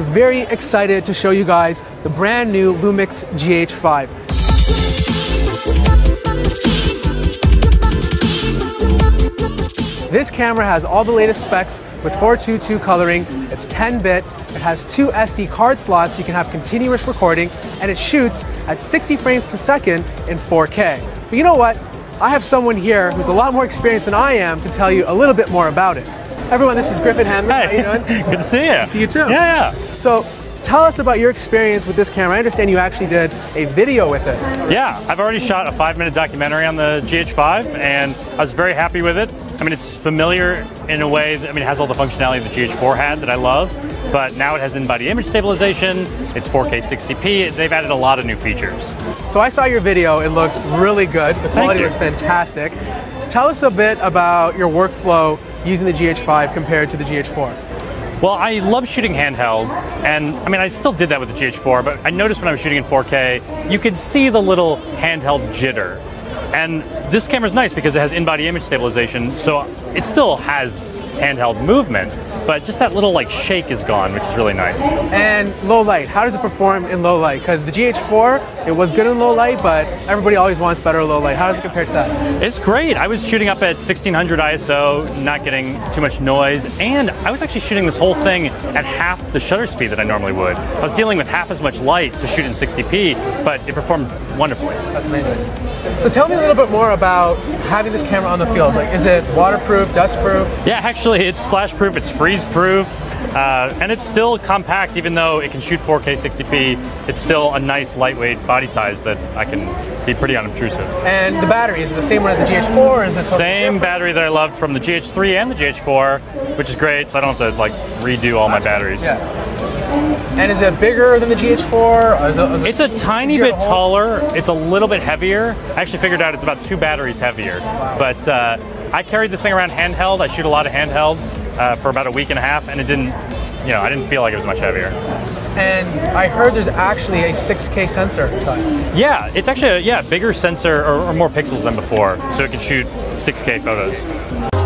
very excited to show you guys the brand new Lumix GH5. This camera has all the latest specs with 422 coloring, it's 10-bit, it has 2 SD card slots so you can have continuous recording, and it shoots at 60 frames per second in 4K. But you know what? I have someone here who's a lot more experienced than I am to tell you a little bit more about it. Everyone, this is Griffin Hanlon. Hey. How you doing? Good to see you. Good to see you too. Yeah. So, tell us about your experience with this camera. I understand you actually did a video with it. Yeah, I've already shot a 5-minute documentary on the GH5 and I was very happy with it. I mean, it's familiar in a way that, it has all the functionality the GH4 had that I love, but now it has in-body image stabilization, it's 4K 60p, they've added a lot of new features. So I saw your video, it looked really good, the quality was fantastic. Tell us a bit about your workflow using the GH5 compared to the GH4. Well, I love shooting handheld, and I still did that with the GH4, but I noticed when I was shooting in 4K, you could see the little handheld jitter. And this camera's nice because it has in-body image stabilization, so it still has handheld movement, but just that little shake is gone, which is really nice. And low light, how does it perform in low light? Because the GH4, it was good in low light, but everybody always wants better low light. How does it compare to that? It's great. I was shooting up at 1600 ISO, not getting too much noise, and I was actually shooting this whole thing at half the shutter speed that I normally would. I was dealing with half as much light to shoot in 60p, but it performed wonderfully. That's amazing. So tell me a little bit more about having this camera on the field. Is it waterproof, dustproof? Yeah, actually it's splash proof, it's freeze proof, and it's still compact even though it can shoot 4K 60p. It's still a nice lightweight body size that I can be pretty unobtrusive. And the battery, is it the same one as the GH4 or is it same battery that I loved from the GH3 and the GH4, which is great, so I don't have to redo all my batteries. Yeah. And is it bigger than the GH4? It's a tiny bit taller. It's a little bit heavier. I actually figured out it's about 2 batteries heavier. Wow. But I carried this thing around handheld. I shoot a lot of handheld for about a week and a half, and it didn't, I didn't feel like it was much heavier. And I heard there's actually a 6K sensor inside. Yeah, it's actually a bigger sensor or more pixels than before, so it can shoot 6K photos.